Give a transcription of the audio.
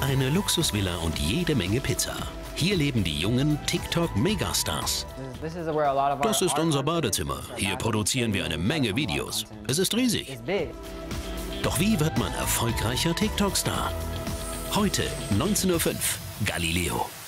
eine Luxusvilla und jede Menge Pizza. Hier leben die jungen TikTok-Megastars. Das ist unser Badezimmer. Hier produzieren wir eine Menge Videos. Es ist riesig. Doch wie wird man erfolgreicher TikTok-Star? Heute 19:05 Uhr, Galileo.